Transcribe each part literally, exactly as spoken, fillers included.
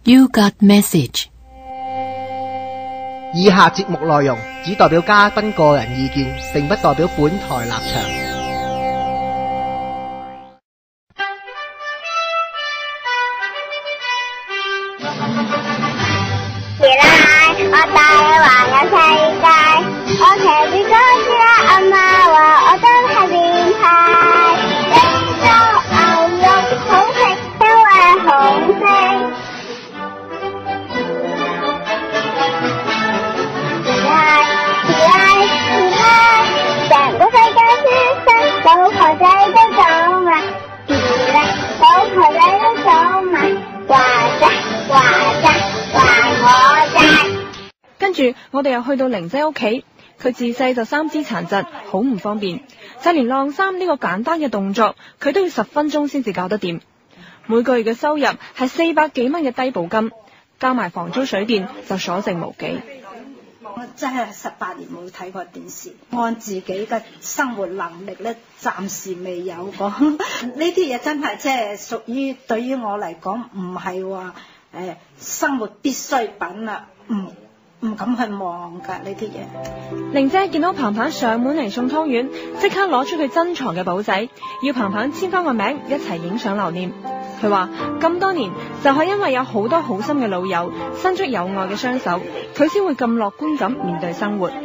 You got message。 以下節目內容只代表嘉賓個人意見，並不代表本台立場。 原來我大環遊世界，我騎住哥斯拉，阿媽話我真係變態。呢個牛肉好食，因為紅色。成個世界先生，老婆仔都走埋，老婆仔都走埋，話啫話啫話我啫。 跟住我哋又去到玲姐屋企，佢自細就三肢殘疾，好唔方便，就連晾衫呢個簡單嘅動作，佢都要十分鐘先至搞得掂。每個月嘅收入係四百幾蚊嘅低保金，加埋房租水電就所剩無幾。 我真係十八年冇睇過電視，按自己嘅生活能力咧，暫時未有過。呢啲嘢真係即係屬於對於我嚟講，唔係話誒生活必需品啦，唔唔敢去望㗎呢啲嘢。 玲姐見到彭彭上門嚟送湯圓，即刻攞出佢珍藏嘅簿仔，要彭彭簽翻個名，一齊影相留念。佢話咁多年就係因為有好多好心嘅老友伸出友愛嘅雙手，佢先會咁樂觀咁面對生活。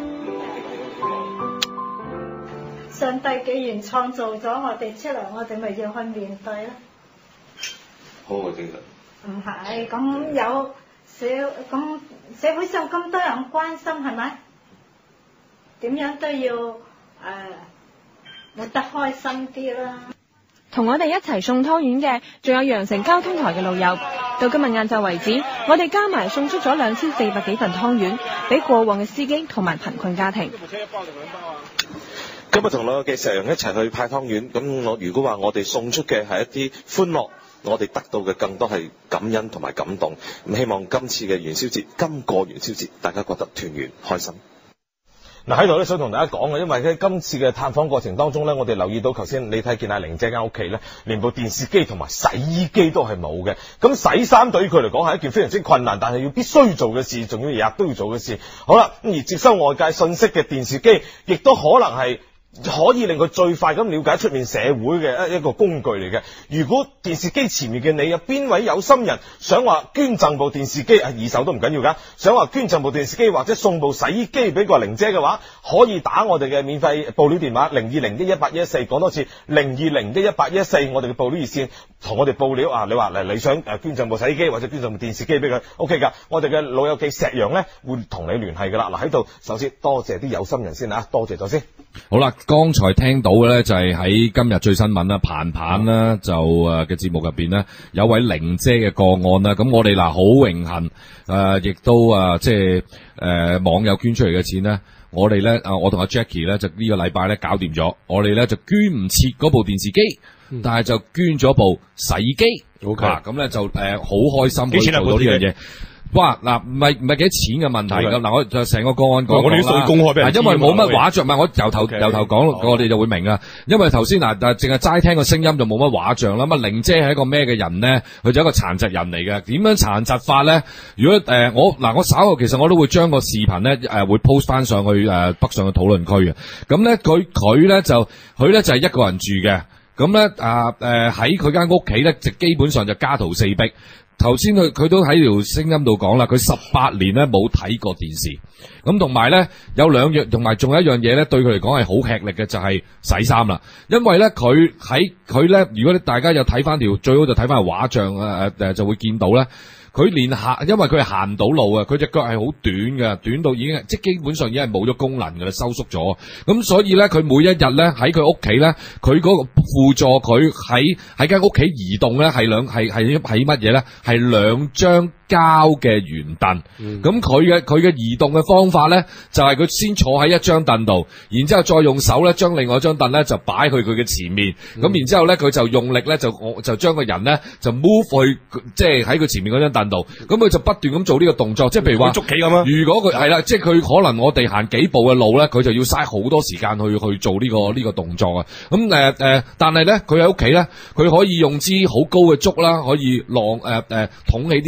上帝既然創造咗我哋出嚟，我哋咪要去面對啦。 好嘅精神。 唔係咁有社咁社會上咁多人關心，係咪？點樣都要誒活得開心啲啦。 同我哋一齊送湯圓嘅，仲有羊城交通台嘅老友。到今日晏晝為止，我哋加埋送出咗兩千四百幾份湯圓，俾過往嘅司機同埋貧困家庭。 今日同老友嘅石羊一齊去派湯圓，咁我如果話我哋送出嘅係一啲歡樂，我哋得到嘅更多係感恩同埋感動。咁希望今次嘅元宵節，今個元宵節，大家覺得團圓開心。 嗱，喺度咧想同大家講嘅，因為喺今次嘅探訪過程當中咧，我哋留意到頭先你睇見阿玲姐間屋企咧，連部電視機同埋洗衣機都係冇嘅。咁洗衫對於佢嚟講係一件非常之困難，但係要必須做嘅事，仲要日日都要做嘅事。好啦，咁而接收外界信息嘅電視機，亦都可能係可以令佢最快咁了解出面社會嘅一一個工具嚟嘅。如果電視機前面嘅你有邊位有心人想話捐贈部電視機，啊二手都唔緊要噶，想話捐贈部電視機或者送部洗衣機俾個玲姐嘅話，可以打我哋嘅免費報料電話零二零一一八一一四，講多次零二零一一八一一四，我哋嘅報料熱線同我哋報料啊。你話嚟你想誒捐贈部洗衣機或者捐贈部電視機俾佢 ，OK 噶，我哋嘅老友記石陽咧會同你聯繫噶啦。嗱，喺度首先多謝啲有心人先啊，多謝咗先。 好啦，剛才聽到嘅咧就係喺今日最新聞啦，彭彭啦就誒嘅節目入邊咧有位玲姐嘅個案啦，咁我哋嗱好榮幸誒，亦都誒即係誒網友捐出嚟嘅錢咧，我哋咧啊我同阿 Jackie 咧就呢個禮拜咧搞掂咗，我哋咧就捐唔切嗰部電視機，嗯、但係就捐咗部洗衣機，OK，咁咧就誒好開心可以做到呢樣嘢。哇！嗱，唔係唔係幾多錢嘅問題咁，嗱，我就成個個案講，我哋都公開俾人知，因為冇乜畫像，唔係我由頭由頭講，我哋就會明啊。因為頭先嗱，但係淨係齋聽個聲音就冇乜畫像啦。咁啊，玲姐係一個咩嘅人咧？佢就一個殘疾人嚟嘅。點樣殘疾法咧？如果誒、呃、我嗱，我稍後其實我都會將個視頻咧誒會 post 翻上去誒、呃、北上嘅討論區嘅。咁咧佢佢咧就佢咧就係一個人住嘅。咁咧啊誒喺佢間屋企咧就基本上就家徒四壁。頭先佢佢都喺條聲音度講啦，佢十八年咧冇睇過電視，咁同埋咧有兩樣，同埋仲有一樣嘢咧，對佢嚟講係好吃力嘅，就係、是、洗衫啦。因為咧佢喺佢咧，如果大家有睇翻條，最好就睇翻個畫像啊誒誒，就會見到咧。佢連行，因為佢係行唔到路啊，佢隻腳係好短嘅，短到已經即係基本上已經係冇咗功能㗎啦，收縮咗。咁所以咧，佢每一日咧喺佢屋企咧，佢嗰個輔助佢喺喺間屋企移動咧，係兩係係係乜嘢咧？係兩張膠嘅圓凳。咁佢嘅佢嘅移動嘅方法咧，就係、是、佢先坐喺一張凳度，然之後再用手咧將另外一張凳咧就擺去佢嘅前面。咁、嗯、然之後咧佢就用力咧就我就將個人咧就 move 去即係喺佢前面嗰張凳度，咁佢就不斷咁做呢個動作，即係譬如話捉棋咁啊。如果佢係啦，即係佢可能我哋行幾步嘅路咧，佢就要嘥好多時間去去做呢、這個呢、這個動作啊。咁誒誒，但係咧佢喺屋企咧，佢可以用支好高嘅竹啦，可以晾誒誒捅起啲衫咧，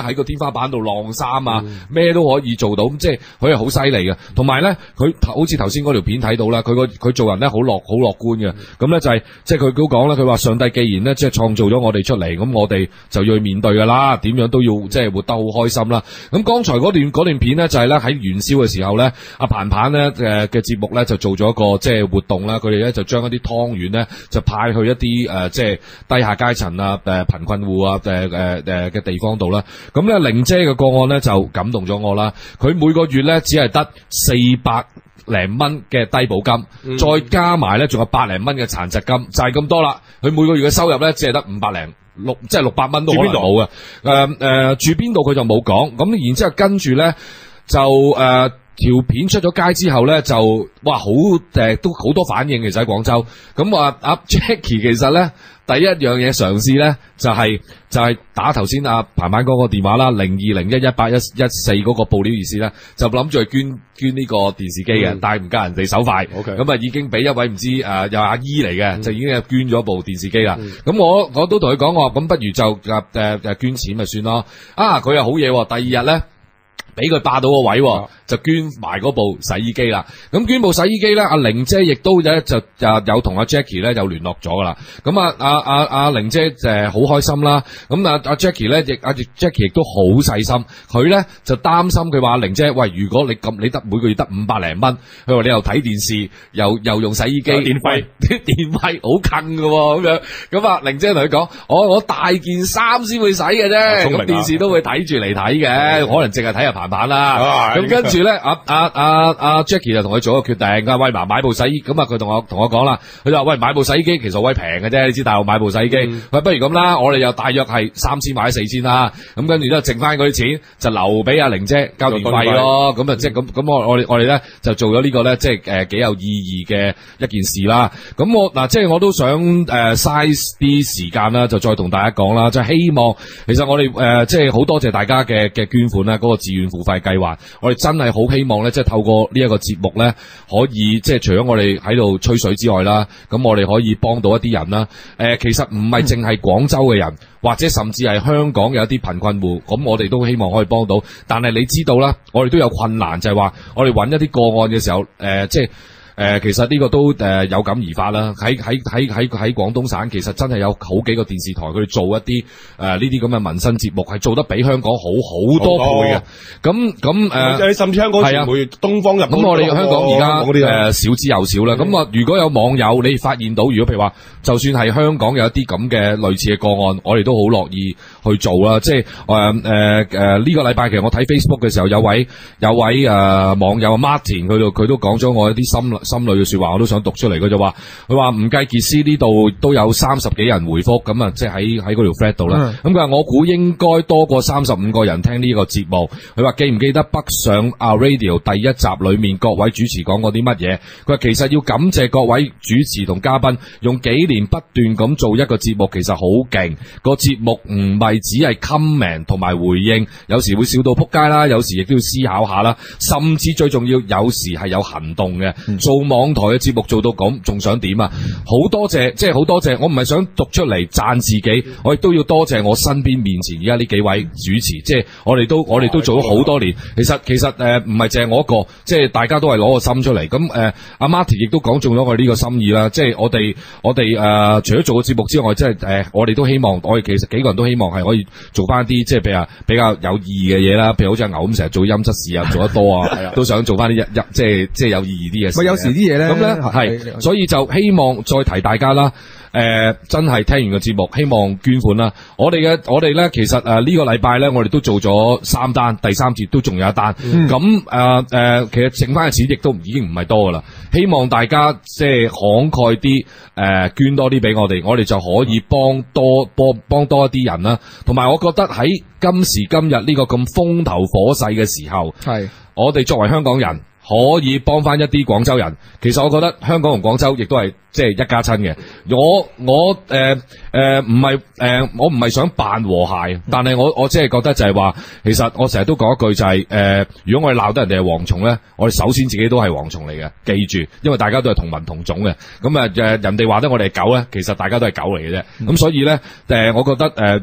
喺個天花板度晾衫啊，咩、嗯、都可以做到，即係佢係好犀利嘅。同埋咧，佢好似頭先嗰條片睇到啦，佢個佢做人咧好樂好樂觀嘅。咁咧就係即係佢都講啦，佢話上帝既然咧即係創造咗我哋出嚟，咁我哋就要去面對噶啦，點樣都要即係活得好開心啦。咁剛才嗰段嗰段片咧就係咧喺元宵嘅時候咧，阿彭彭咧誒嘅節目咧就做咗一個即係活動啦，佢哋咧就將一啲湯圓咧就派去一啲誒即係低下階層啊誒貧困戶啊誒誒誒嘅地方度啦。咁咧玲姐嘅個案咧就感動咗我啦，佢每個月咧只係得四百零蚊嘅低保金，嗯、再加埋咧仲有百零蚊嘅殘疾金，就係、是、咁多啦。佢每個月嘅收入咧只係得五百零六，即係六百蚊都可能冇嘅。誒誒，住邊度佢就冇講。咁然之後跟住咧就誒條、呃、片出咗街之後咧就哇好誒、呃、都好多反應，其實喺廣州。咁話阿 Jackie 其實咧。第一樣嘢嘗試咧就係、是、就係、是、打頭先阿彭彭嗰個電話啦，零二零一一八一一四嗰個報料意思咧，就諗住去捐捐呢個電視機嘅，嗯、但係唔夠人哋手快，咁啊 Okay. 已經俾一位唔知誒、呃、有阿姨嚟嘅，嗯、就已經捐咗部電視機啦。咁、嗯、我我都同佢講，我話咁不如就誒誒誒捐錢咪算咯。啊，佢又好嘢，第二日咧俾佢霸到個位。嗯就捐埋嗰部洗衣機啦，咁捐部洗衣機咧，阿玲姐亦都咧就誒有同阿 Jackie 咧有聯絡咗噶啦，咁啊阿阿阿玲姐誒好開心啦，咁啊阿 Jackie 咧亦阿 Jackie 亦都好細心，佢咧就擔心佢話玲姐，喂，如果你咁你得每個月得五百零蚊，佢話你又睇電視又又用洗衣機，電費啲電費好近噶咁樣，咁啊玲姐同佢講，我我大件衫先會洗嘅啫，咁電視都會睇住嚟睇嘅，可能淨係睇下彭彭啦，咁跟住。咧阿阿阿阿 Jackie 就同佢做一個決定，阿威嫲買部洗衣，咁啊佢同我同我講啦，佢就話喂，買部洗衣機其實威平嘅啫，你知大陸買部洗衣機，喂、嗯、不如咁啦，我哋又大約係三千或者四千啦，咁跟住之後剩翻嗰啲錢就留俾阿玲姐交電費咯，咁啊即係咁咁我我哋我哋咧就做咗呢個咧即係誒幾有意義嘅一件事啦。咁我嗱即係我都想誒嘥啲時間啦，就再同大家講啦，就係、希望其實我哋誒即係好多謝大家嘅嘅捐款啦，嗰、嗰個自願付費計劃，我哋真係。好希望咧，即係透過呢一個節目咧，可以即係除咗我哋喺度吹水之外啦，咁我哋可以幫到一啲人啦。誒、呃，其實唔係淨係廣州嘅人，或者甚至係香港有一啲貧困戶，咁我哋都希望可以幫到。但係你知道啦，我哋都有困難，就係話我哋揾一啲個案嘅時候，誒、呃，即係。誒、呃，其實呢個都誒、呃、有感而發啦。喺喺喺喺喺廣東省，其實真係有好幾個電視台，佢哋做一啲誒呢啲咁嘅民生節目，係做得比香港好好多倍嘅。咁咁誒，甚至香港傳媒、東方日報咁，我哋香港而家誒少之又少啦。咁啊，如果有網友你發現到，如果譬如話，就算係香港有一啲咁嘅類似嘅個案，我哋都好樂意去做啦。即係誒誒誒呢個禮拜，其實我睇 Facebook 嘅時候，有位有位誒、呃、網友 Martin，佢度佢都講咗我一啲心心裏嘅說話，我都想讀出嚟。佢就話，佢話唔計傑斯呢度都有三十幾人回覆，咁啊，即係喺喺嗰條 thread 度啦。咁佢話我估應該多過三十五個人聽呢個節目。佢話記唔記得北上 Our Radio 第一集裏面各位主持講過啲乜嘢？佢話其實要感謝各位主持同嘉賓用幾年不斷咁做一個節目，其實好勁。個節目唔係只係 comment 同埋回應，有時會笑到撲街啦，有時亦都要思考下啦，甚至最重要有時係有行動嘅。嗯做網台嘅節目做到咁，仲想點啊？好多謝，即係好多謝。我唔係想讀出嚟讚自己，我亦都要多謝我身邊面前而家呢幾位主持。即係我哋都我哋都做咗好多年。其實其實誒唔係淨係我一個，即係大家都係攞個心出嚟。咁誒阿 Martin 亦都講中咗我呢個心意啦。即係我哋我哋誒、呃、除咗做個節目之外，即係誒、呃、我哋都希望，我哋其實幾個人都希望係可以做翻啲即係比較比較有意義嘅嘢啦。譬如好似阿牛咁成日做陰質事啊，做得多啊，都想做翻啲一一即係即係有意義啲嘅事。 有時啲嘢咧，咁咧係，所以就希望再提大家啦。誒、呃，真係聽完個節目，希望捐款啦。我哋嘅我哋咧，其實誒、呃這個、呢個禮拜咧，我哋都做咗三單，第三節都仲有一單。咁誒誒，其實剩翻嘅錢亦都已經唔係多噶啦。希望大家即係慷慨啲，誒、呃、捐多啲俾我哋，我哋就可以幫多幫幫多一啲人啦。同埋，我覺得喺今時今日呢個咁風頭火勢嘅時候，係我哋作為香港人。可以幫翻一啲廣州人，其實我覺得香港同廣州亦都係即係一家親嘅。我我誒誒唔係誒我唔係想扮和諧，但係我我只係覺得就係話，其實我成日都講一句就係、是、誒、呃，如果我哋鬧得人哋係蝗蟲咧，我哋首先自己都係蝗蟲嚟嘅，記住，因為大家都係同文同種嘅。咁啊誒人哋話得我哋係狗咧，其實大家都係狗嚟嘅啫。咁、嗯、所以咧誒、呃，我覺得誒、呃、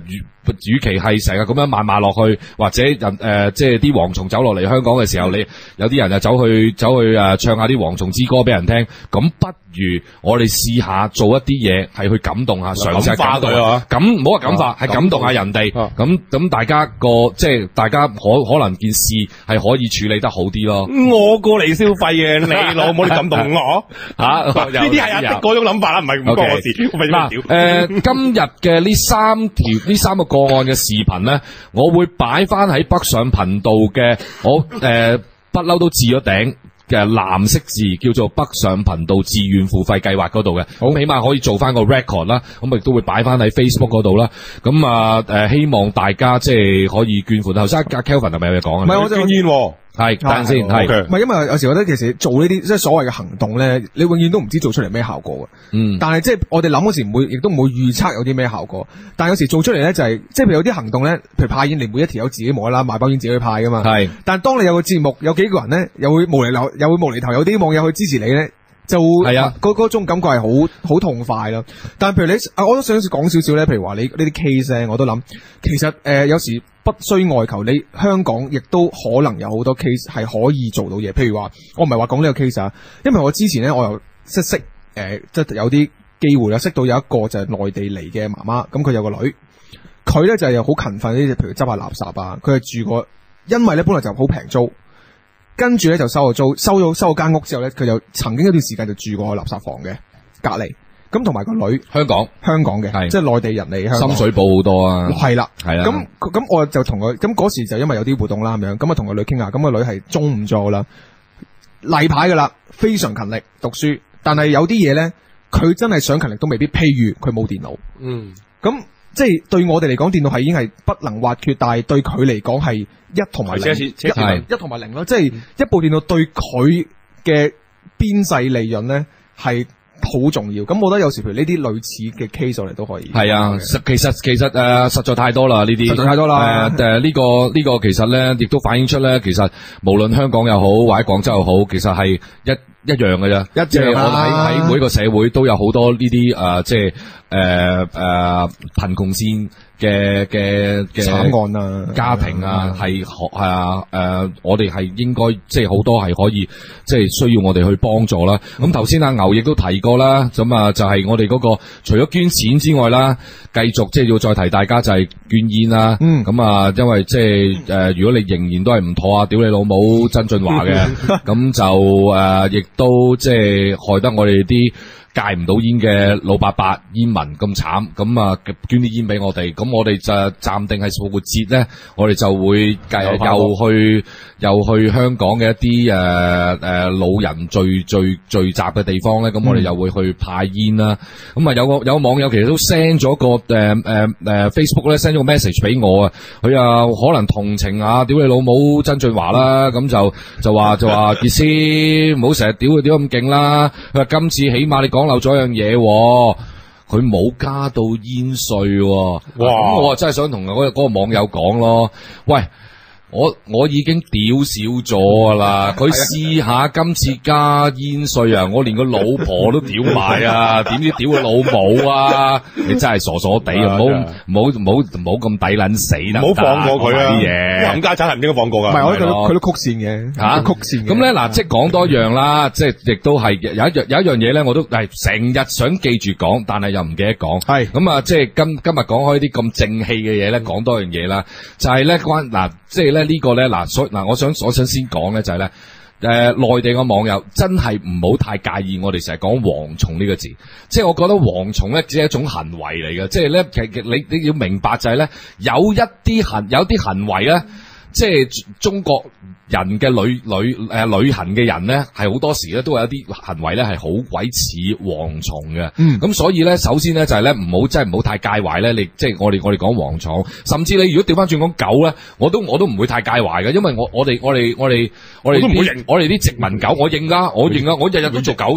與其係成日咁樣謾罵落去，或者人誒、呃、即係啲蝗蟲走落嚟香港嘅時候，你有啲人就走去走去誒、呃、唱下啲蝗蟲之歌俾人聽，咁不如我哋試下做一啲嘢係去感動下，嘗試感動啊！咁唔好話感化，係、啊、感動下人哋。咁咁、啊、大家個即係大家可可能件事係可以處理得好啲咯。 我過嚟消費嘅，你老母你感動我吓？呢啲係阿的嗰種諗法啦，唔係唔關我事。 嗱，誒、呃，今日嘅呢三條呢三個個案嘅視頻咧，我會擺翻喺北上頻道嘅，我誒不嬲都置咗頂嘅藍色字叫做北上頻道自願付費計劃嗰度嘅，咁起碼可以做翻個 record 啦，咁亦都會擺翻喺 Facebook 嗰度啦。咁啊誒，希望大家即係可以捐款。頭先阿 Kelvin 係咪有嘢講啊？ 唔係，我就捐煙。 係，等陣先，係。 唔係，因為有時覺得其實做呢啲即係所謂嘅行動咧，你永遠都唔知做出嚟咩效果嘅。嗯。但係即係我哋諗嗰時唔會，亦都唔會預測有啲咩效果。但係有時做出嚟咧就係、是，即係譬如有啲行動咧，譬如派煙，你每一條友自己冇啦啦買包煙自己去派噶嘛。係。但係當你有個節目，有幾個人咧，又會無厘頭，又會無厘頭，有啲網友去支持你咧，就係啊，嗰嗰種感覺係好好痛快咯。但係譬如你，我都想講少少咧，譬如話你呢啲 case 咧，我都諗，其實誒、呃、有時。不需外求，你香港亦都可能有好多 case 係可以做到嘢。譬如話，我唔係話講呢個 case 啊，因為我之前咧我又識識誒，即係有啲機會啦，識到有一個就係內地嚟嘅媽媽，咁佢有個女，佢咧就係又好勤奮呢啲，譬如執下垃圾啊，佢係住過，因為咧本來就好平租，跟住咧就收咗租，收咗收咗間屋之後咧，佢就曾經一段時間就住過垃圾房嘅隔離。咁同埋個女香港香港嘅，即係內地人嚟香港。深水埗好多啊，係啦，係啦。咁咁我就同佢，咁嗰時就因為有啲活動啦咁樣，咁啊同個女傾下，咁個女係中五咗啦，例牌噶啦，非常勤力讀書，但係有啲嘢咧，佢真係想勤力都未必。譬如佢冇電腦，嗯，咁即係對我哋嚟講，電腦係已經係不能或缺，但係對佢嚟講係一同埋零，一同埋零咯，即係一部電腦對佢嘅邊際利潤咧係好重要，咁我覺得有時譬如呢啲類似嘅 case 我哋都可以。係啊，實其實其實誒、呃、實在太多啦呢啲，實在太多啦。誒誒呢個呢、這個其實咧，亦都反映出咧，其實無論香港又好或者廣州又好，其實係一一樣嘅啫。一樣啊！喺喺每一個社會都有好多呢啲誒，即係誒誒貧窮線嘅嘅嘅慘案啊，家庭啊，係學啊誒，我哋係應該即係好多係可以即係需要我哋去幫助啦。咁頭先阿牛亦都提過啦，咁啊就係我哋嗰個除咗捐錢之外啦，繼續即係要再提大家就係捐煙啦。嗯，咁啊因為即係誒，如果你仍然都係唔妥啊，屌你老母曾俊華嘅，咁就誒亦都即係害得我哋啲戒唔到煙嘅老伯伯煙民咁慘，咁啊捐啲煙俾我哋，咁我哋就暫定係復活節咧，我哋就會繼又去又去香港嘅一啲誒誒老人聚聚聚集嘅地方咧，咁我哋又會去派煙啦。咁啊有個有個網友其實都 send 咗個誒誒誒 Facebook 咧 send 咗個 message 俾我啊，佢啊可能同情啊屌你老母曾俊華啦，咁就就話就話傑斯唔好成日屌佢屌咁勁啦，佢話今次起碼你講漏咗一樣嘢，佢冇加到煙稅，哇！咁我啊真係想同嗰個嗰個網友講咯，喂！我我已經屌少咗噶啦，佢試下今次加煙稅啊！我連個老婆都屌埋啊，點知屌佢老母啊！你真係傻傻地啊！唔好唔好唔好唔好咁抵撚死啦！ 唔好放過佢啊！ 啲嘢冚家產係唔應該放過噶。 唔係，我覺得佢都曲線嘅吓，曲線。咁咧嗱，即係講多樣啦，即係亦都係有一樣有一樣嘢咧，我都係成日想記住講，但係又唔記得講。係咁啊，即係今今日講開啲咁正氣嘅嘢咧，講多樣嘢啦，就係咧關嗱，即係咧。呢個咧嗱，所嗱，我想我想先講咧就係咧，誒，內地嘅網友真係唔好太介意我哋成日講蝗蟲呢個字，即係我覺得蝗蟲咧只係一種行為嚟嘅，即係咧其實你你要明白就係咧，有一啲行有啲行為咧，即係中國人嘅旅旅誒旅行嘅人咧，係好多時咧都有一啲行為咧係好鬼似蝗蟲嘅。嗯，咁所以咧，首先咧就係咧唔好真係唔好太介懷咧。你即係我哋我哋講蝗蟲，甚至你如果調翻轉講狗咧，我都我都唔會太介懷嘅，因為我我哋我哋我哋我哋啲我哋啲殖民狗，我認噶，我認噶，我日日都做狗嘅。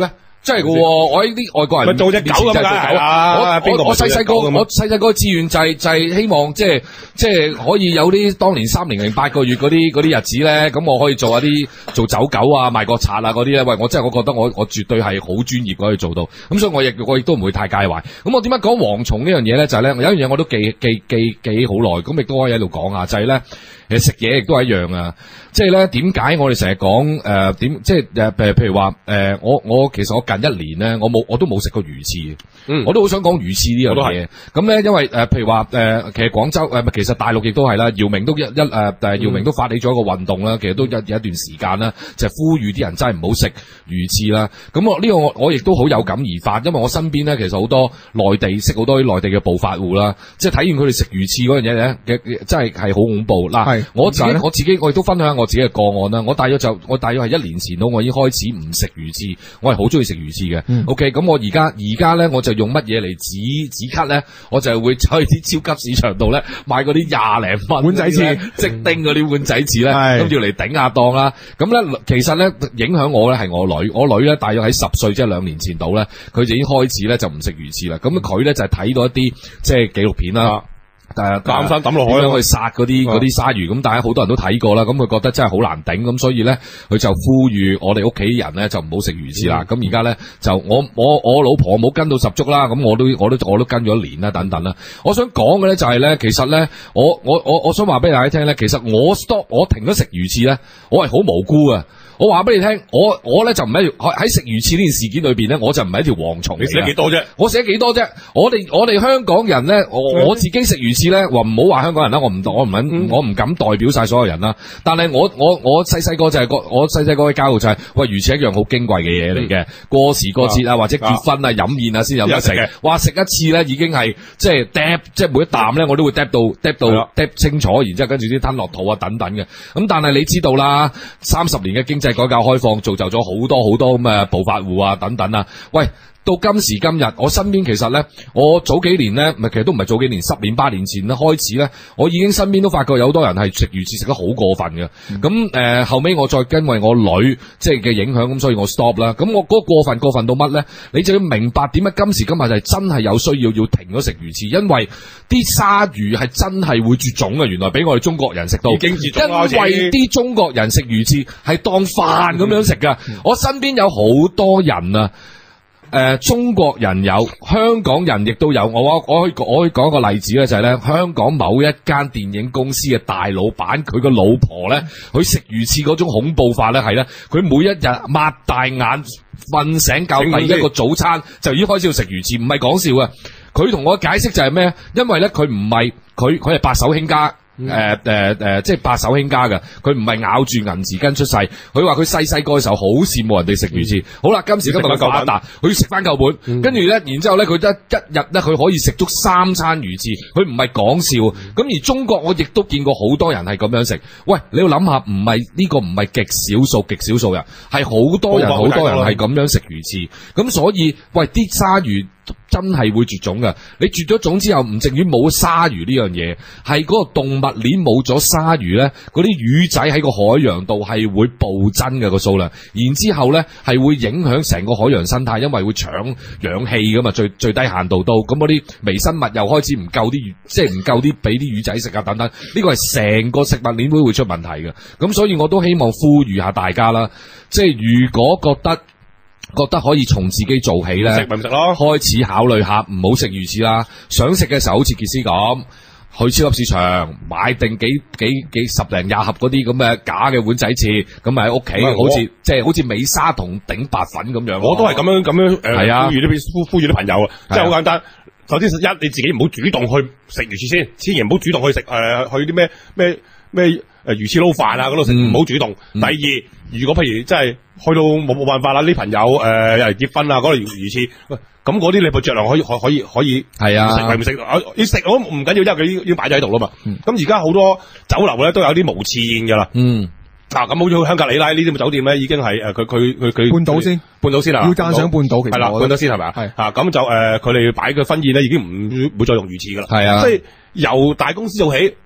真係噶，我呢啲外國人做隻狗咁解啊！ 我我我細細個我細細個嘅志願就係就係希望即係即係可以有啲當年三年零八個月嗰啲嗰啲日子咧，咁我可以做下啲做走狗啊、賣國賊啊嗰啲咧。喂，我真係我覺得我我絕對係好專業可以做到。咁所以我亦我亦都唔會太介懷。咁我點解講蝗蟲呢樣嘢咧？就係咧有一樣嘢我都記記記記好耐，咁亦都可以喺度講下，就係咧其實食嘢亦都係一樣啊。即係咧點解我哋成日講誒點即係誒誒譬如話誒、呃、我我其實我近一年咧我冇我都冇食過魚翅，嗯，我都好想講魚翅呢樣嘢。咁咧因為誒、呃、譬如話誒、呃、其實廣州誒、呃、其實大陸亦都係啦，姚明都一一誒誒姚明都發起咗一個運動啦，其實都有有一段時間啦，就係、是、呼籲啲人真係唔好食魚翅啦。咁我呢個我我亦都好有感而發，因為我身邊咧其實好多內地識好多啲內地嘅暴發戶啦，即係睇見佢哋食魚翅嗰樣嘢咧嘅真係係好恐怖。嗱，我自己我自己我亦都分享我自己嘅個案啦。我大約就我大約係一年前到，我已經開始唔食魚翅，我係好中意食魚翅嘅。嗯、OK，咁我而家而家咧，我就用乜嘢嚟止止咳咧？我就係會走去啲超級市場度咧買嗰啲廿零蚊碗仔翅，即丁嗰啲碗仔翅咧，跟住嚟頂下檔啦。咁咧，其實咧影響我咧係我女，我女咧大約喺十歲，即係兩年前到咧，佢就已經開始咧就唔食魚翅啦。咁佢咧就係睇到一啲即係紀錄片啦。誒，擔心抌落海，點樣去殺嗰啲嗰啲鯊魚？咁大家好多人都睇過啦，咁佢覺得真係好難頂，咁所以咧，佢就呼籲我哋屋企人咧就唔好食魚翅啦。咁而家咧就我我我老婆冇跟到十足啦，咁我都我都我都跟咗一年啦，等等啦。我想講嘅咧就係咧，其實咧，我我我我想話俾大家聽咧，其實我 stop 我停咗食魚翅咧，我係好無辜嘅。我話俾你聽，我我咧就唔係喺食魚翅呢件事件裏邊咧，我就唔係一條蝗蟲。 你食咗幾多啫？ 我食咗幾多啫？我哋我哋香港人咧，我我自己食魚翅咧，話唔好話香港人啦，我唔我唔肯、嗯、我唔敢代表晒所有人啦。但係我我我細細個就係個我細細個嘅教育就係、是，喂，魚翅一樣好矜貴嘅嘢嚟嘅，過時過節啊或者結婚啊飲宴啊先有得食。話食一次咧已經係即係嗒，即係每一啖咧我都會嗒到嗒到嗒清楚，然之後跟住啲吞落肚啊等等嘅。咁但係你知道啦，三十年嘅經濟改革開放造就咗好多好多咁嘅暴發戶啊等等啊，喂。到今時今日，我身邊其實咧，我早幾年咧，唔係其實都唔係早幾年，十年八年前咧開始咧，我已經身邊都發覺有好多人係食魚翅食得好過分嘅。咁誒、嗯呃、後尾我再因為我女即係嘅影響，咁所以我 stop 啦。咁我嗰個過分過分到乜咧？你就要明白點解今時今日係真係有需要要停咗食魚翅，因為啲鯊魚係真係會絕種嘅。原來俾我哋中國人食到，已經絕種啦。因為啲中國人食魚翅係當飯咁樣食噶。嗯、我身邊有好多人啊。誒、呃，中國人有，香港人亦都有。我我我可以我可以講一個例子咧，就係咧，香港某一間電影公司嘅大老闆，佢個老婆咧，佢食魚翅嗰種恐怖法咧，係咧，佢每一日擘大眼瞓醒覺第一個早餐就已經開始要食魚翅，唔係講笑啊！佢同我解釋就係咩？因為咧，佢唔係佢佢係白手興家。誒誒誒，即係白手興家嘅，佢唔係咬住銀匙羹出世。佢話佢細細個嘅時候好羨慕人哋食魚翅。嗯、好啦，今時今日佢發達，佢要食翻夠本，跟住咧，然之後咧，佢得一日咧，佢可以食足三餐魚翅。佢唔係講笑。咁、嗯、而中國我亦都見過好多人係咁樣食。喂，你要諗下，唔係呢個唔係極少數，極少數人係好多人，好多人係咁樣食魚翅。咁所以，喂，啲鯊魚。真係會絕種㗎。你絕咗種之後，唔淨於冇鯊魚呢樣嘢，係嗰個動物鏈冇咗鯊魚咧，嗰啲魚仔喺個海洋度係會暴增嘅個數量，然之後咧係會影響成個海洋生態，因為會搶氧氣噶嘛，最最低限度到，咁嗰啲微生物又開始唔夠啲魚，即係唔夠啲俾啲魚仔食啊等等，呢個係成個食物鏈會會出問題嘅。咁所以我都希望呼籲下大家啦，即係如果覺得。覺得可以從自己做起咧，食咪唔食咯，開始考慮下唔好食魚翅啦。想食嘅時候，好似傑斯咁，去超級市場買定幾幾幾十零廿盒嗰啲咁嘅假嘅碗仔翅，咁咪喺屋企，好似即係好似美沙同頂白粉咁樣。我都係咁樣咁樣誒，係啊，呼籲啲呼呼籲啲朋友啊，即係好簡單。首先一你自己唔好主動去食魚翅先，千祈唔好主動去食誒、呃、去啲咩咩咩誒魚翅撈飯啊嗰度食，唔好主動。嗯、第二，如果譬如真係去到冇冇辦法啦，啲朋友誒有人結婚啊嗰度魚翅，咁嗰啲你咪酌量可以可可以可以係啊食咪唔食？要食我唔緊要，因為佢已經擺咗喺度啦嘛。咁而家好多酒樓咧都有啲無翅宴噶啦。嗯。嗱，咁好似香格里拉呢啲酒店咧，已經係誒佢佢佢佢半島先，半島先啊，要讚賞半島，其實係啦，半島先係咪啊？係啊，咁就誒佢哋擺嘅婚宴咧，已經唔唔會再用魚翅噶啦。係啊，即係由大公司做起，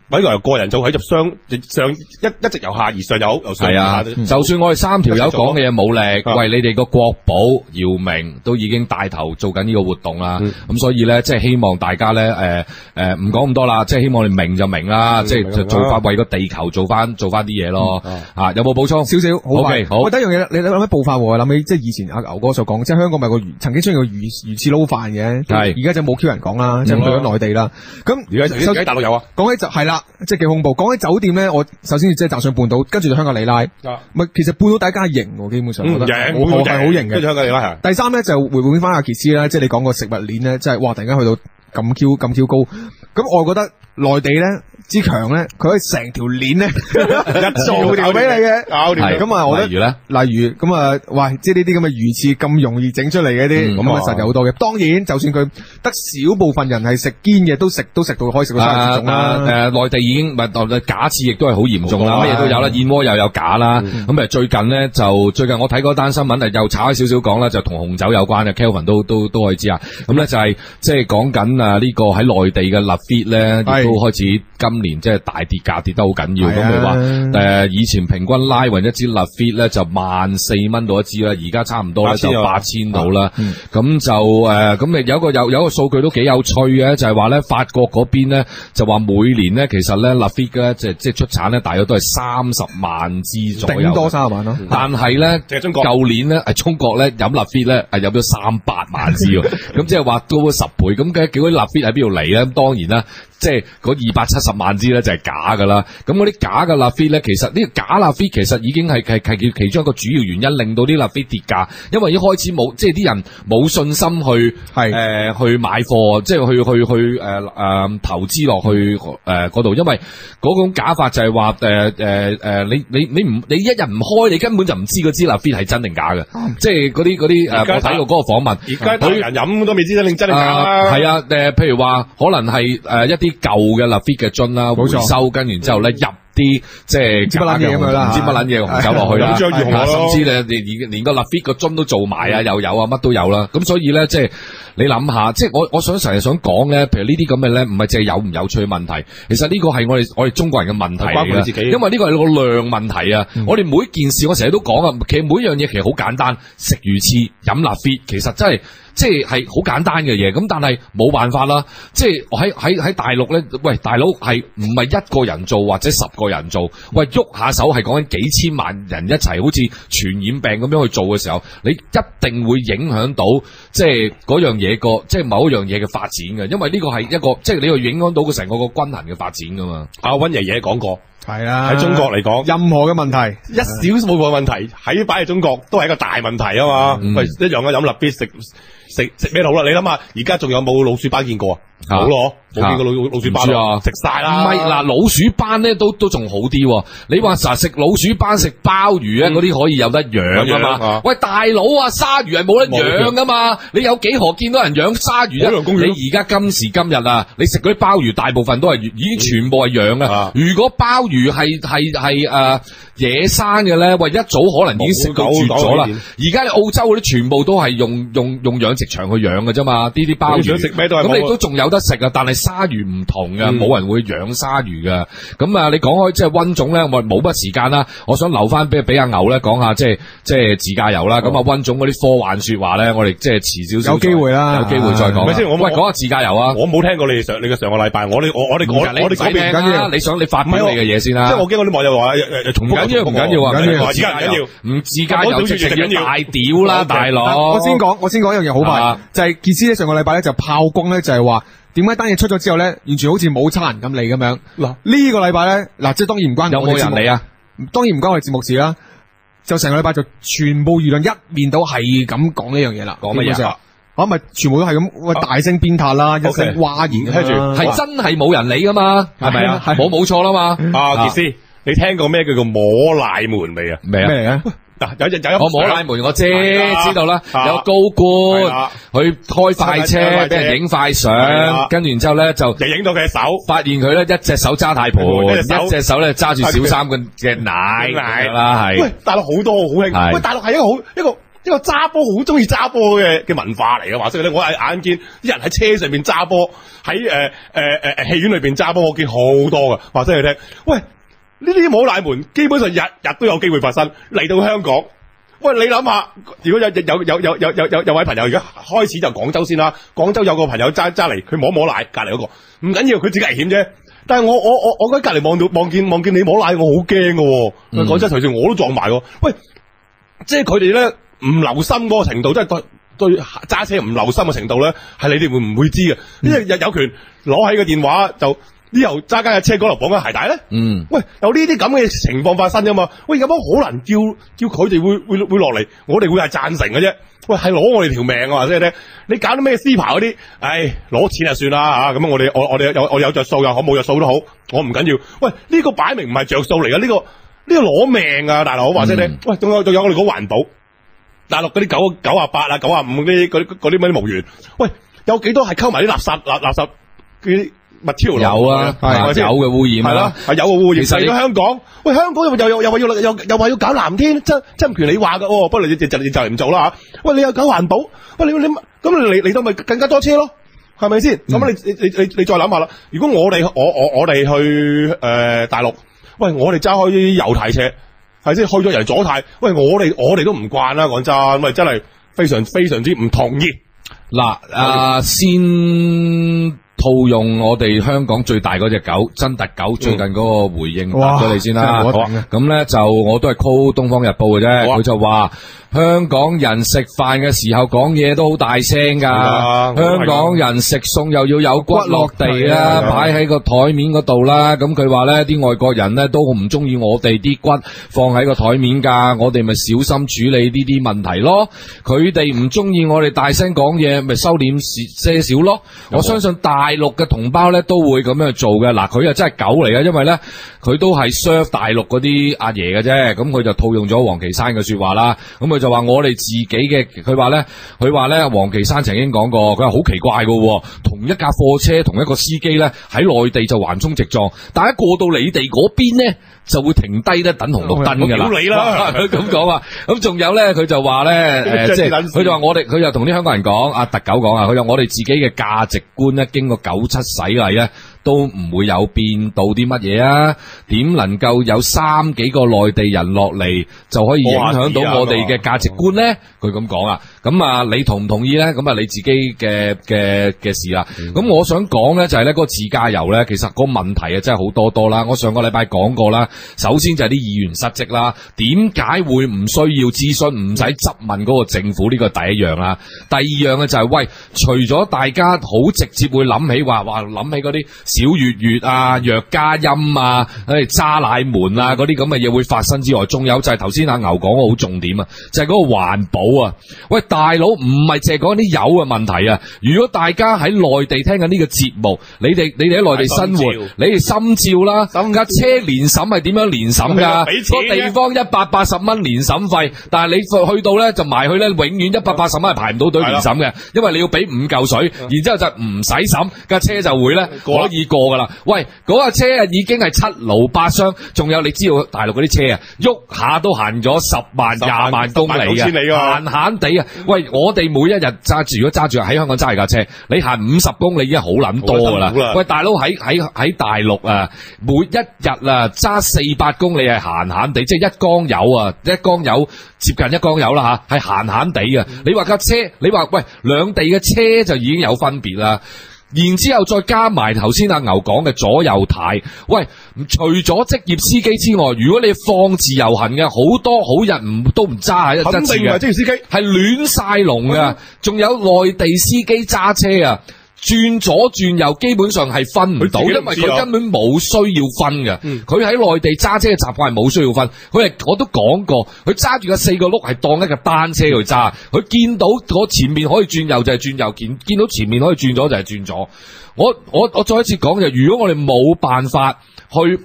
揾個由個人做喺入上上一一直由下而上有由上係啊，就算我哋三條友講嘅嘢冇力，喂，你哋個國寶姚明都已經帶頭做緊呢個活動啦，咁所以咧，即係希望大家咧，誒誒，唔講咁多啦，即係希望你明就明啦，即係就做翻為個地球做翻做翻啲嘢咯，啊，有冇補充？ 少少，好快， 好。 喂，第一樣嘢，你諗起暴發戶，諗起即係以前阿牛哥所講，即係香港咪個曾經出現過魚魚翅撈飯嘅，係，而家就冇 Q 人講啦，就去咗內地啦。咁而家喺大陸有啊， 講起就係啦，即係幾恐怖。講起酒店咧，我首先即係搭上半島，跟住就香格里拉，咪其實半島第一間型喎，基本上覺得係好型嘅。 跟住香格里拉係。 第三咧就回回翻阿傑斯啦，即係你講個食物鏈咧，即係哇，突然間去到咁 Q 咁 Q 高，咁我覺得內地咧之強咧，佢可以成條鏈咧一做條俾你嘅，搞掂。咁啊，我覺得例如咧，例如咁啊，喂，即係呢啲咁嘅魚翅咁容易整出嚟嘅啲，咁啊實有好多嘅。當然，就算佢得少部分人係食堅嘅，都食都食到可以食到三十種啦。 誒，內地已經唔係假翅，亦都係好嚴重啦，乜嘢都有啦，燕窩又有假啦。咁誒，最近咧就最近我睇嗰單新聞，又炒開少少講啦，就同紅酒有關嘅 Kelvin 都都都可以知啊。咁咧就係即係講緊啊呢個喺內地嘅 Lafite 咧，亦都開始今年即係大跌價，跌得好緊要。咁佢話誒以前平均拉勻一支 Lafite 咧就萬四蚊到一支啦，而家差唔多咧就八千到啦。咁就誒咁誒有一個有有一個數據都幾有趣嘅，就係話咧法國嗰邊咧就話每年咧其實咧 Lafite 咧即係即係出產咧大約都係三十萬支左右， 頂多三十萬咯。 但係咧舊年咧係中國咧飲 Lafite 咧係飲咗三百萬支喎，咁即係話高咗十倍。咁嘅叫嗰啲 Lafite喺邊度嚟咧？咁當然啦。即係嗰二百七十萬支咧就係假噶啦，咁嗰啲假嘅 Lafite 咧，其實呢個假 Lafite其實已經係係係其中一個主要原因，令到啲 Lafite跌價，因為一開始冇即係啲人冇信心去係誒、呃、去買貨，即係去去去誒誒、呃、投資落去誒嗰度，因為嗰種假法就係話誒誒誒你你你唔你一日唔開，你根本就唔知嗰支 Lafite 係真定假嘅，嗯、即係嗰啲嗰啲誒我睇過嗰個訪問， 而家大人飲都未知真定真定假啦， 係啊誒，譬如話可能係誒一啲。啲舊嘅 Lafite 嘅樽啦，回收跟完之後咧入啲即係知乜撚嘢咁樣啦， 唔知乜撚嘢紅酒落去啦， 啊、 甚至咧連連個 Lafite 個樽都做埋啊，又有啊，乜都有啦。咁所以咧，即係你諗下，即係我我想成日想講咧，譬如呢啲咁嘅咧，唔係淨係有唔有趣嘅問題，其實呢個係我哋我哋中國人嘅問題嚟嘅，因為呢個係個量問題啊。嗯、我哋每件事我成日都講啊，其實每一樣嘢其實好簡單，食魚翅飲 Lafite，其實真係。即係係好簡單嘅嘢，咁但係冇辦法啦。即係喺喺喺大陸咧，喂，大佬係唔係一個人做或者十個人做？喂，喐下手係講緊幾千萬人一齊，好似傳染病咁樣去做嘅時候，你一定會影響到即係嗰樣嘢個即係某一樣嘢嘅發展嘅，因為呢個係一個即係你會影響到個成個個均衡嘅發展噶嘛。 阿溫爺爺講過。 係啊， 喺中國嚟講， 任何嘅問題， 一小部分問題喺擺喺中國都係一個大問題啊嘛。喂、嗯，一樣嘅飲 Lafite食食食咩好啦？你諗下，而家仲有冇老鼠斑見過啊？好咯，冇見過老老鼠斑啊，食晒啦。 唔係嗱，老鼠斑咧都都仲好啲。你話實食老鼠斑食鮑魚咧，嗰啲、嗯、可以有得養噶嘛？啊、喂，大佬啊，鯊魚係冇得養噶嘛？你有幾何見到人養鯊魚啊？你而家今時今日啊，你食嗰啲鮑魚，大部分都係已經全部係養嘅。啊、如果鮑魚係係係誒野生嘅咧，喂，一早可能已經食到絕咗啦。而家澳洲嗰啲全部都係用用用養殖場去養嘅啫嘛，呢啲鮑魚。想食咩都係咁，你都仲有得食啊？但係鯊魚唔同嘅，冇、嗯、人會養鯊魚嘅。咁啊，你講開即係溫總咧，我冇乜時間啦，我想留翻俾俾阿牛咧講下，即係即係自駕遊啦。咁啊、哦，溫總嗰啲科幻說話咧，我哋即係遲少少有機會啦，有機會再講。咪先，我喂講下自駕遊啊！ 我冇聽過你哋上你嘅上個禮拜，我哋我我哋我我哋嗰邊唔緊要， 你想你發表你嘅嘢先啦。 即係我驚我啲網友話誒誒重複。唔緊要，唔緊要啊！ 而家唔緊要，唔自駕遊直情要大屌啦，大佬！ 我先講，我先講一樣嘢好快，就係傑斯咧上個禮拜咧就炮攻咧，就係話點解單嘢出咗之後咧，完全好似冇差人咁嚟咁樣。嗱呢個禮拜咧，嗱即係當然唔關有冇人嚟啊？ 當然唔關我哋節目事啦。就成個禮拜就全部輿論一面倒係咁講呢樣嘢啦。 講乜嘢啊？ 啊咪全部都係咁喂大聲鞭撻啦，一聲嘩然， 聽住係真係冇人理噶嘛？係咪啊？冇冇錯啦嘛？ 啊傑斯。你聽過咩叫做摸賴門未啊？ 未啊？ 咩嚟嘅？ 嗱，有隻有一我摸賴門，我知知道啦。有高官去開快車，俾人影快相，跟住然之後咧就就影到佢嘅手， 發現佢咧一隻手揸軚盤，一隻手咧揸住小三嘅嘅奶奶啦，係。 喂，大陸好多好興，喂，大陸係一個好一個一個揸波好中意揸波嘅嘅文化嚟嘅，話說咧，我係眼見啲人喺車上邊揸波，喺誒誒誒誒戲院裏邊揸波，我見好多噶。話說你聽，喂，呢啲冇賴門，基本上日日都有機會發生。嚟到香港，喂，你諗下，如果有有有有有有有有位朋友而家開始就廣州先啦，廣州有個朋友揸揸嚟，佢摸摸賴隔離嗰個，唔緊要，佢自己危險啫。但係我我我我喺隔離望到望見望見你摸賴，我好驚㗎喎。講真，隨時我都撞埋喎。喂，即係佢哋咧唔留心嗰個程度，即係對對揸車唔留心嘅程度咧，係你哋會唔會知嘅？因為有有權攞起個電話就呢又揸緊嘅車嗰度綁緊鞋帶咧。嗯，喂，有呢啲咁嘅情況發生啫嘛。喂，有冇可能叫叫佢哋會會會落嚟？我哋會係贊成嘅啫。喂，係攞我哋條命啊！即係咧，你搞啲咩私扒嗰啲，唉，攞錢就算啦嚇。咁我哋我我哋有我有着數又好，冇着數都好，我唔緊要。喂，呢個擺明唔係着數嚟嘅，呢個呢個攞命啊，大佬！話聲咧，喂，仲有仲有我哋講環保，大陸嗰啲九九啊八啊九啊五嗰啲嗰啲嗰啲乜啲無源，喂，有幾多係溝埋啲垃圾垃垃圾啲物條有啊，係有嘅污染係啦，係有嘅污染。嚟到香港，喂，香港又又又話要又又話要搞藍天，真真唔權你話㗎哦，不過你你就就嚟唔做啦嚇。喂，你又搞環保，喂，你你咁嚟嚟到咪更加多車咯，係咪先？咁、嗯、你你你你你再諗下啦，如果我哋我我我哋去誒、呃、大陸，喂，我哋揸開啲右軚車，係先去咗人左軚，喂，我哋我哋都唔慣啦，講真，喂，真係非常非常之唔同意。 嗱，啊先套用我哋香港最大嗰隻狗真特狗最近嗰個回應答咗你先啦。咁咧就我都係 call 東方日報嘅啫，佢就話香港人食飯嘅時候講嘢都好大聲噶，香港人食餸又要有骨落地啦，擺喺個台面嗰度啦。咁佢話咧啲外國人咧都好唔中意我哋啲骨放喺個台面噶，我哋咪小心處理呢啲問題咯。佢哋唔中意我哋大聲講嘢，咪收斂些少咯。我相信大陸嘅同胞咧都會咁樣做嘅。嗱，佢又真係狗嚟嘅，因為咧佢都係 serve 大陸嗰啲阿爺嘅啫。咁佢就套用咗黃岐山嘅說話啦。咁佢就話我哋自己嘅，佢話咧，佢話咧，黃岐山曾經講過，佢話好奇怪嘅，同一架貨車同一個司機咧喺內地就橫衝直撞，但係過到你哋嗰邊咧就會停低咧等紅綠燈㗎啦。 你啦， 佢咁講啊。咁仲有咧，佢就話咧，誒，即係佢就話我哋，佢就同啲香港人講，阿特狗講啊，佢就我哋自己嘅價值觀咧，經過九七洗禮咧，都唔會有變到啲乜嘢啊？點能夠有三幾個內地人落嚟就可以影響到我哋嘅價值觀咧？佢咁講啊。咁啊，你同唔同意咧？咁啊，你自己嘅嘅嘅事啦。咁、嗯、我想講咧，就係咧嗰個自駕遊咧，其實個問題啊真係好多多啦。我上個禮拜講過啦，首先就係啲議員失職啦。點解會唔需要諮詢，唔使質問嗰個政府？呢個第一樣啦。第二樣嘅就係、是、喂，除咗大家好直接會諗起話話諗起嗰啲小月月啊、藥家鑫啊、誒揸奶門啊嗰啲咁嘅嘢會發生之外，仲有就係頭先阿牛講個好重點啊，就係、是、嗰個環保啊。喂，大佬唔係淨係講啲油嘅問題啊！如果大家喺內地聽緊呢個節目，你哋你哋喺內地生活，你哋心照啦，架車年審係點樣年審噶？個地方一百八十蚊年審費，但係你去到咧就埋去咧，永遠一百八十蚊係排唔到隊年審嘅，因為你要俾五嚿水，然之後就唔使審，架車就會咧可以過噶啦。喂，嗰架車啊已經係七勞八傷，仲有你知道大陸嗰啲車啊，喐下都行咗十萬廿萬公里啊，閒閒地啊！喂，我哋每一日揸住，如果揸住喺香港揸架車，你行五十公里已經好撚多噶啦。喂，大佬喺喺喺大陸啊，每一日啊揸四百公里係閒閒地，即係一缸油啊，一缸油接近一缸油啦吓，係閒閒地嘅。你話架車，你話喂兩地嘅車就已經有分別啦。然之後再加埋頭先阿牛講嘅左右軚，喂，除咗職業司機之外，如果你放自由行嘅，好多好人唔都唔揸喺一質嘅，肯定唔係職業司機，係亂晒龍嘅，仲有內地司機揸車啊！轉左轉右基本上係分唔到，因為佢根本冇需要分嘅。佢喺內地揸車嘅習慣係冇需要分。佢係我都講過，佢揸住個四個轆係當一個單車去揸。佢見到我前面可以轉右就係轉右，見見到前面可以轉左就係轉左。我我我再一次講就係，如果我哋冇辦法去去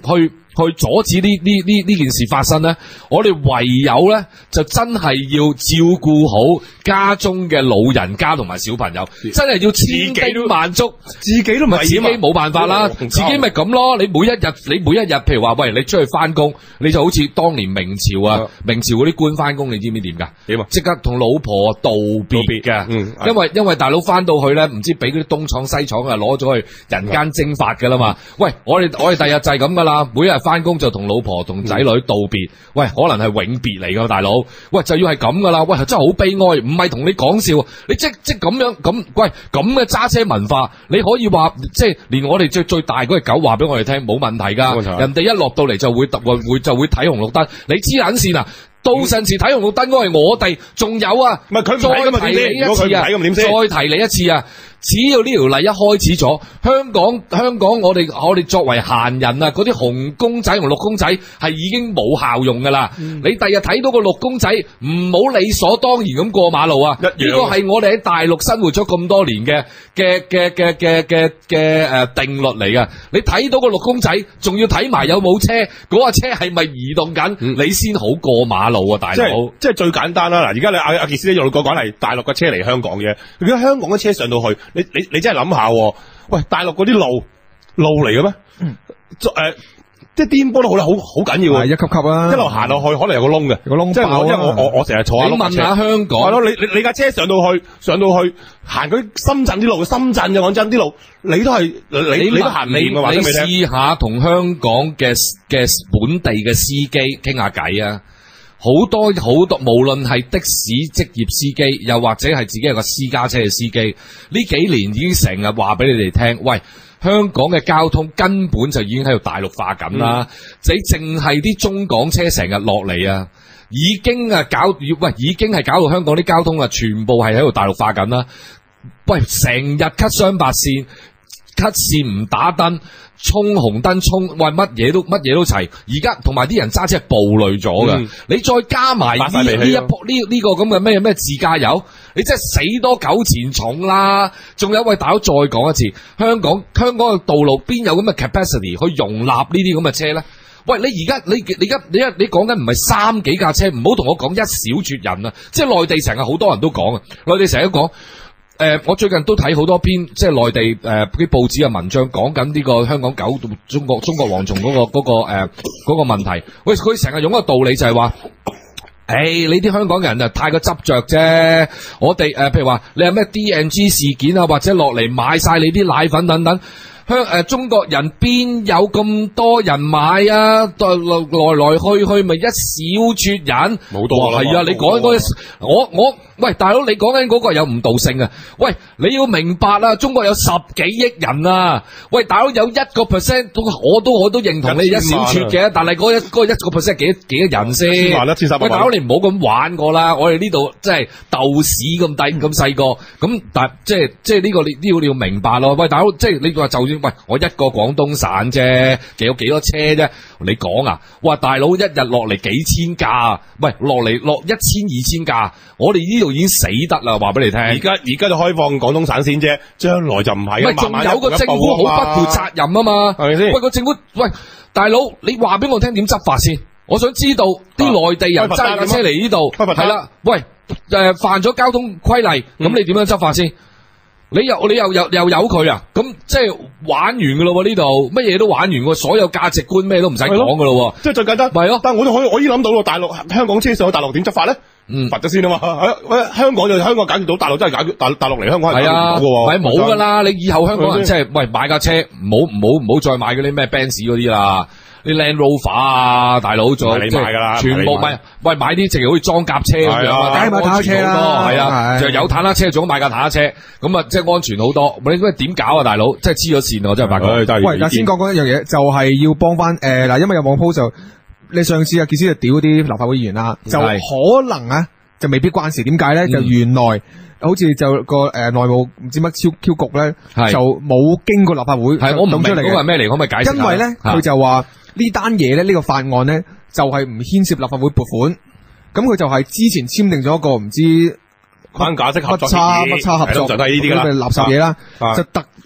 去阻止呢呢呢呢件事發生咧，我哋唯有咧就真係要照顧好家中嘅老人家同埋小朋友，真係要千叮萬囑， 自己都唔係自己冇辦法啦，自己咪咁咯。你每一日你每一日，譬如話喂，你出去翻工，你就好似當年明朝啊，明朝嗰啲官翻工，你知唔知點噶？點啊？即刻同老婆道別嘅，嗯，因為因為大佬翻到去咧，唔知俾嗰啲東廠西廠啊攞咗去人間蒸發噶啦嘛。喂，我哋我哋第日就係咁噶啦，每日翻工就同老婆同仔女道別，喂，可能係永別嚟噶，大佬，喂就要係咁噶啦，喂真係好悲哀，唔係同你講笑，你即即咁樣咁，喂咁嘅揸車文化，你可以話即係連我哋最最大嗰隻狗話俾我哋聽冇問題噶，人哋一落到嚟就會會會就會睇紅綠燈，你黐撚線啊！到陣時睇紅綠燈嗰係我哋，仲有啊， 唔係佢再提你一次啊， 再提你一次啊！只要呢條例一開始咗，香港香港我哋我哋作為閒人啊，嗰啲紅公仔同綠公仔係已經冇效用噶啦。嗯、你第日睇到個綠公仔，唔好理所當然咁過馬路啊！呢個係我哋喺大陸生活咗咁多年嘅嘅嘅嘅嘅嘅嘅誒定律嚟噶。你睇到個綠公仔，仲要睇埋有冇車，嗰架車係咪移動緊，嗯、你先好過馬路啊，大佬！ 即係最簡單啦。嗱，而家你阿阿傑斯咧用個講係大陸嘅車嚟香港嘅，如果香港嘅車上到去。你你你真係諗下，喂，大陸嗰啲路路嚟嘅咩？嗯，誒、呃，即係顛簸都好啦，好好緊要啊！ 一級級啦， 一路行落去，可能有個窿嘅， 有個窿， 即係我因為我我我成日坐下。 你問下香港， 係咯，你你你架車上到去，上到去行嗰啲深圳啲路，深圳嘅講真啲路，你都係你你都行唔掂嘅話，你試下同香港嘅嘅本地嘅司機傾下偈啊！好多好多，無論係的士職業司機，又或者係自己有個私家車嘅司機，呢幾年已經成日話俾你哋聽，喂，香港嘅交通根本就已經喺度大陸化緊啦。你淨係啲中港車成日落嚟啊，已經啊搞，喂，已經係搞到香港啲交通啊，全部係喺度大陸化緊啦。喂，成日 cut 雙白線，cut 線唔打燈。衝紅燈衝，喂，乜嘢都乜嘢都齊，而家同埋啲人揸車係暴累咗㗎，嗯、你再加埋呢呢一鋪呢呢個咁嘅咩咩自駕遊，你真係死多九錢重啦！仲有一位大佬再講一次，香港香港嘅道路邊有咁嘅 capacity 去容納呢啲咁嘅車咧？喂，你而家你你而家你一你講緊唔係三幾架車，唔好同我講一小撮人啊！即係內地成日好多人都講啊，內地成日都講。誒、呃，我最近都睇好多篇即係內地誒啲、呃、報紙嘅文章，講緊呢個香港九中國中國蝗蟲嗰個嗰、嗰個誒嗰、呃嗰個問題。喂，佢成日用一個道理就係話，誒、哎，你啲香港人啊太過執着啫。我哋誒、呃，譬如話你有咩 D N G 事件啊，或者落嚟買晒你啲奶粉等等。香誒、呃，中國人邊有咁多人買啊？來來來去去咪一小撮人，冇多啦。係啊，你講嗰啲，我我喂大佬，你講緊嗰個有誤導性啊！喂，你要明白啊，中國有十幾億人啊！喂，大佬有一個 percent，我都我都認同你一小撮嘅，但係嗰一嗰一個 percent 幾幾多人先？喂，大佬你唔好咁玩過啦！我哋呢度即係豆屎咁低咁細個，咁但即係即係呢個你呢個你要明白咯。喂，大佬即係你話就算。喂，我一個廣東省啫，有幾多車啫？你講啊？哇，大佬一日落嚟幾千架，喂，落嚟落一千二千架，我哋呢度已經死得啦！話俾你聽，而家而家就開放廣東省先啫，將來就唔係。 喂，仲有個政府好不負責任啊嘛，係咪先？喂，個政府，喂，大佬，你話俾我聽點執法先？我想知道啲內地人揸架車嚟呢度，係啦，喂，誒，犯咗交通規例，咁你點樣執法先？你又你又又又有佢啊？咁即係玩完噶咯喎！呢度乜嘢都玩完喎，所有價值觀咩都唔使講噶咯喎！ 即係最簡單，係咯。但係我都可以，我已經諗到咯。大陸香港車上去大陸點執法咧？嗯，罰咗先啊嘛。香港就香港解決到，大陸真係解決大大陸嚟香港係解決唔到噶喎。 咪冇噶啦！你以後香港人即係喂買架車，唔好唔好唔好再買嗰啲咩 Benz 嗰啲啦。啲 Land Rover 啊，大佬做你買噶啦， 全部買，喂買啲淨係好似裝甲車咁樣啊， 梗係買坦克車啦， 係啊，就有坦克車，仲買架坦克車，咁啊即係安全好多。你咁點搞啊，大佬？真係黐咗線，我真係發覺。 喂，嗱先講講一樣嘢，就係要幫翻誒嗱，因為有網鋪就你上次啊傑斯就屌啲立法會議員啦，就可能啊就未必關事。點解咧？就原來好似就個誒內務唔知乜超 Q 局咧，就冇經過立法會， 係我唔明嗰個係咩嚟，可唔可以解釋？ 因為咧佢就話。呢單嘢咧，呢個法案咧就係唔牽涉立法會撥款，咁佢就係之前簽訂咗一個唔知框架式合作乜叉乜叉合作， 就係呢啲噶啦， 垃圾嘢啦，就特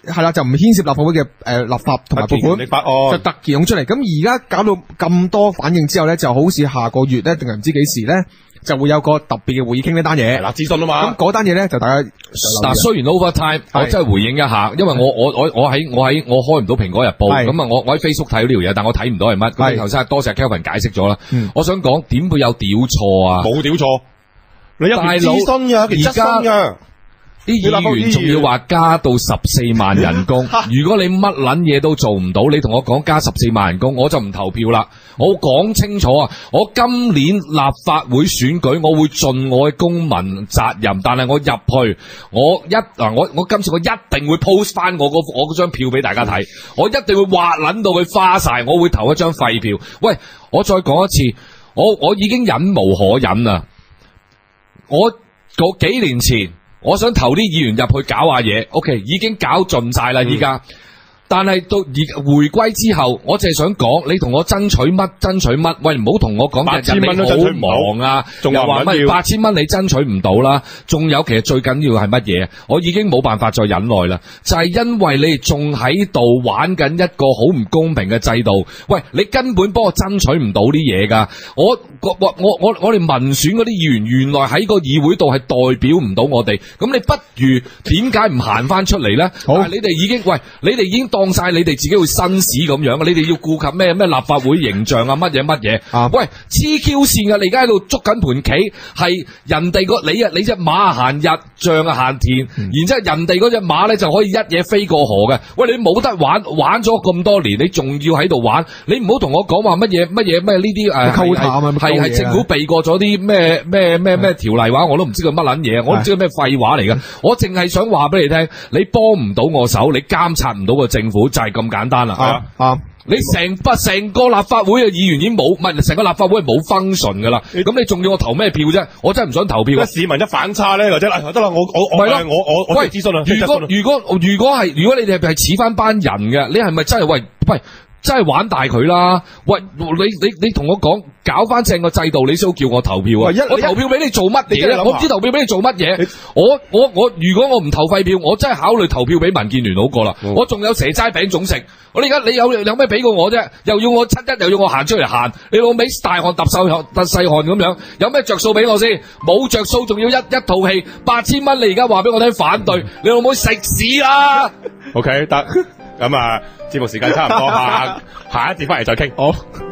係啦，就唔牽涉立法會嘅誒立法同埋撥款，就突然湧出嚟。咁而家搞到咁多反應之後咧，就好似下個月咧，定係唔知幾時咧，就會有個特別嘅會議傾呢單嘢。 嗱，諮詢啊嘛。咁嗰單嘢咧就大家嗱，雖然 overtime，我真係回應一下，因為我我我我喺我喺我開唔到蘋果日報，咁啊我我喺 Facebook 睇到呢條嘢，但我睇唔到係乜。咁頭先多謝 Kelvin 解釋咗啦。我想講點會有屌錯啊？ 冇屌錯，你有諮詢噶，其實質詢噶。 啲議員仲要話加到十四萬人工，如果你乜撚嘢都做唔到，你同我講加十四萬人工，我就唔投票啦。我講清楚啊，我今年立法會選舉，我會盡我嘅公民責任，但係我入去，我一嗱我我今次我一定會 post 翻我個我嗰張票俾大家睇，我一定會挖撚到佢花晒，我會投一張廢票。喂，我再講一次，我我已經忍無可忍啦，我嗰幾年前。我想投啲議員入去搞下嘢 ，OK， 已經搞盡晒啦，依家。但係到而回歸之後，我淨係想講，你同我爭取乜爭取乜？喂，唔好同我講日日你好忙啊，又話乜八千蚊你爭取唔到啦。仲有其實最緊要係乜嘢？我已經冇辦法再忍耐啦，就係、是、因為你哋仲喺度玩緊一個好唔公平嘅制度。喂，你根本幫我爭取唔到啲嘢噶。我我我我我哋民選嗰啲議員，原來喺個議會度係代表唔到我哋。咁你不如點解唔行翻出嚟咧？好，你哋已經喂，你哋已經當晒你哋自己會紳士咁樣，你哋要顧及咩咩立法會形象啊，乜嘢乜嘢啊？喂，黐 Q 線噶，你而家喺度捉緊盤棋，係人哋個你啊，你隻馬行日，象啊行田，嗯、然之後人哋嗰隻馬咧就可以一嘢飛過河嘅。喂，你冇得玩，玩咗咁多年，你仲要喺度玩？你唔好同我講話乜嘢乜嘢咩呢啲誒，係係政府避過咗啲咩咩咩咩條例話，我都唔知佢乜撚嘢，我都唔知佢咩廢話嚟嘅。我淨係想話俾你聽，你幫唔到我手，你監察唔到個政府。就係咁簡單啦，啊啊！你成不成個立法會嘅議員已經冇，唔係成個立法會係冇 function 噶啦。咁你仲要我投咩票啫？我真係唔想投票。 市民一反差咧，或者得啦，我我我我我我諮詢啦。 如果如果如果係如果你哋係似翻班人嘅，你係咪真係喂喂？真係玩大佢啦！喂，你你你同我講搞翻正個制度，你先好叫我投票啊！我投票俾你做乜嘢咧？我唔知投票俾你做乜嘢。我我我，如果我唔投廢票，我真係考慮投票俾民建聯好過啦。嗯、我仲有蛇齋餅粽食。我而家你有有咩俾過我啫？又要我七一，又要我行出嚟行，你老味大汗揼細汗揼細汗咁樣，有咩着數俾我先？冇着數，仲要一一套戲八千蚊，你而家話俾我聽反對，你老母食屎啦 ！OK 得。咁啊，節目時間差唔多，下下一節翻嚟再傾。好。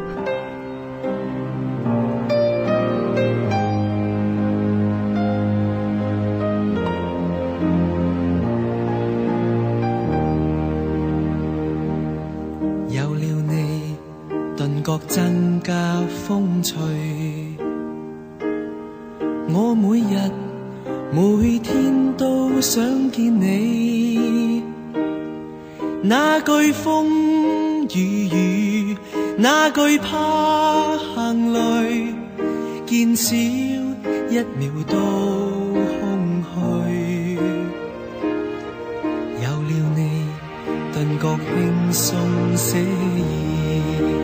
有了你，頓覺增加風趣。我每日每天都想見你。那句風雨雨，那句怕行淚，見少一秒都空虛。有了你，頓覺輕鬆寫意，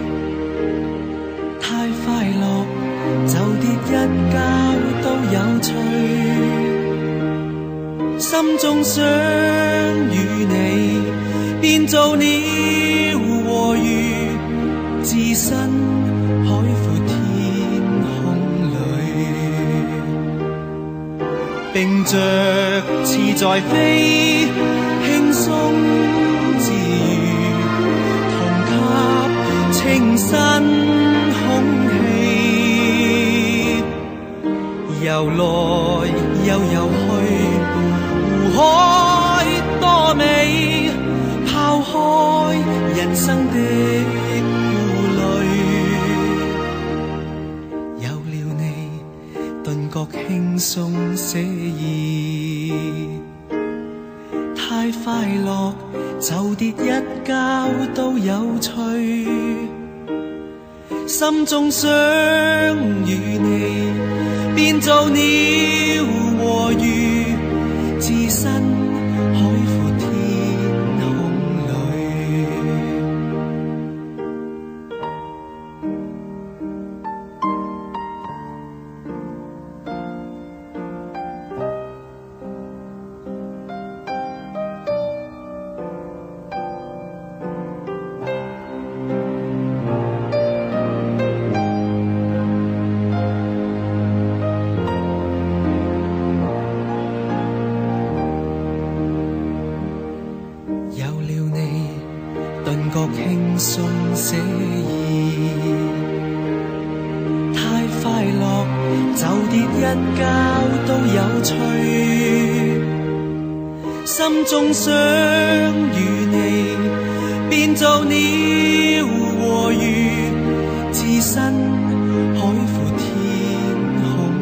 太快樂就跌一跤都有趣，心中想與你變做鳥和魚，置身海闊天空裏，並着翅在飛，輕鬆自如，同吸清新空氣，游來又游去，湖海多美，拋開人生的顧慮，有了你，頓覺輕鬆寫意，太快樂就跌一跤都有趣，心中想與你變做鳥和魚，置身海闊天就跌一跤都有趣，心中想與你變做鳥和魚，置身海闊天空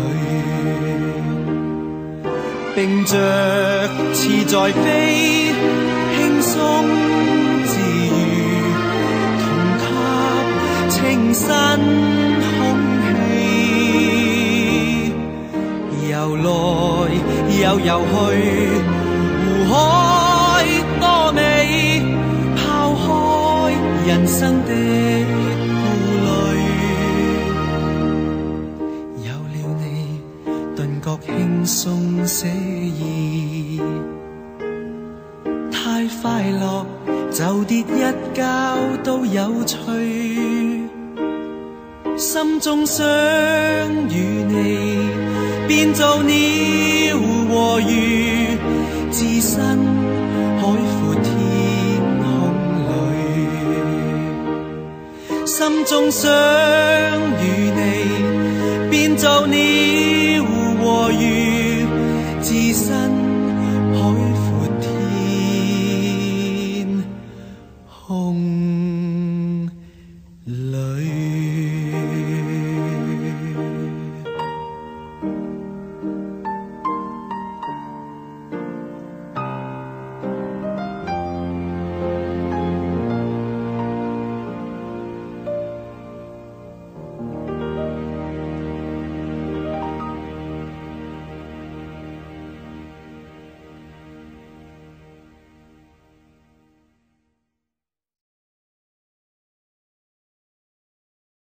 裏，並着翅在飛，輕鬆自如，同吸清新空氣，遊來又遊去，湖海多美，拋開人生的顧慮，有了你頓覺輕鬆寫意，太快樂就跌一跤都有趣，心中想與你變做鳥和魚，置身海闊天空裏，心中想